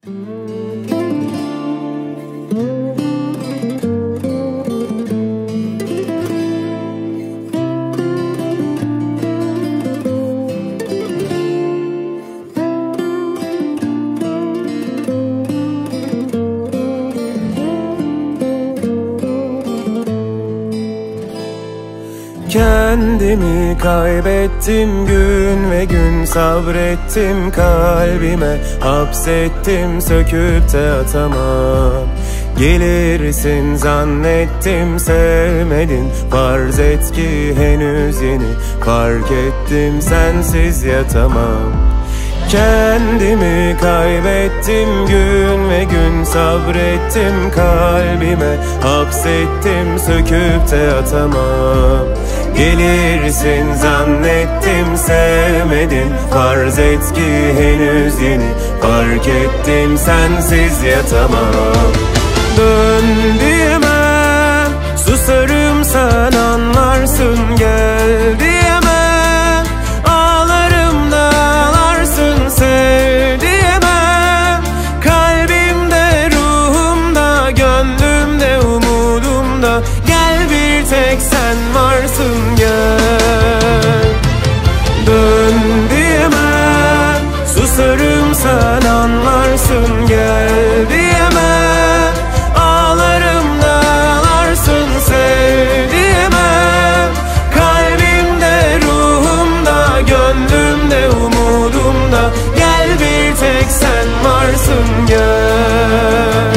Kendimi kaybettim, gün ve gün sabrettim, kalbime hapsettim, söküp de atamam. Gelirsin zannettim, sevmedin, farz et ki henüz yeni fark ettim, sensiz yatamam. Kendimi kaybettim, gün ve gün sabrettim, kalbime hapsettim, söküp de atamam. Gelirsin zannettim, sevmedin, farz et ki henüz yeni fark ettim, sensiz yatamam. Dön diyemem, susarım sen anlarsın, gel diyemem, ağlarım da ağlarsın, sev diyemem. Kalbimde, ruhumda, gönlümde, umudumda, gel bir tek sen varsın, gel. Dön diyemem, susarım sen anlarsın, gel diyemem, ağlarım da ağlarsın, sev diyemem. Kalbimde, ruhumda, gönlümde, umudumda, gel bir tek sen varsın, gel.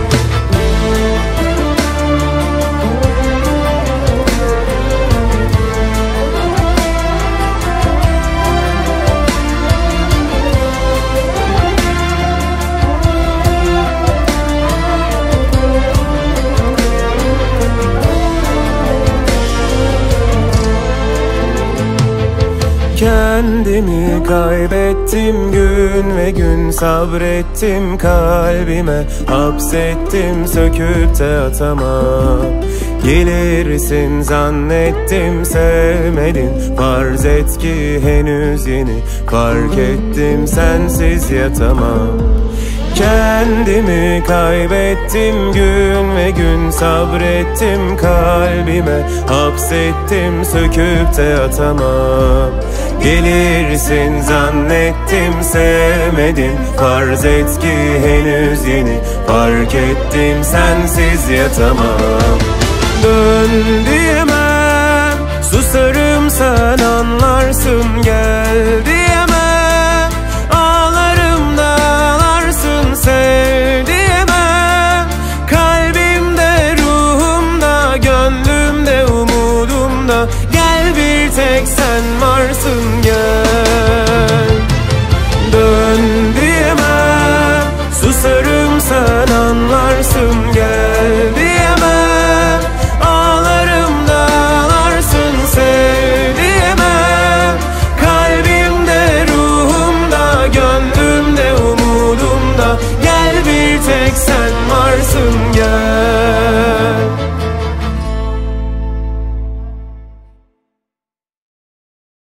Kendimi kaybettim, gün ve gün sabrettim, kalbime hapsettim, söküp de atamam. Gelirsin zannettim, sevmedin, farz et ki henüz yeni fark ettim, sensiz yatamam. Kendimi kaybettim, gün ve gün sabrettim, kalbime hapsettim, söküp de atamam. Gelirsin zannettim, sevmedin, farz et ki henüz yeni fark ettim, sensiz yatamam. Dön diyemem, susarım sen anlarsın, gel diyemem, ağlarım da ağlarsın, sev diyemem. Kalbimde, ruhumda, gönlümde, umudumda, gel bir tek sen varsın, gel. Dön diyemem, susarım sen anlarsın, gel diyemem, ağlarım da ağlarsın, sev diyemem. Kalbimde, ruhumda, gönlümde, umudumda, gel bir tek sen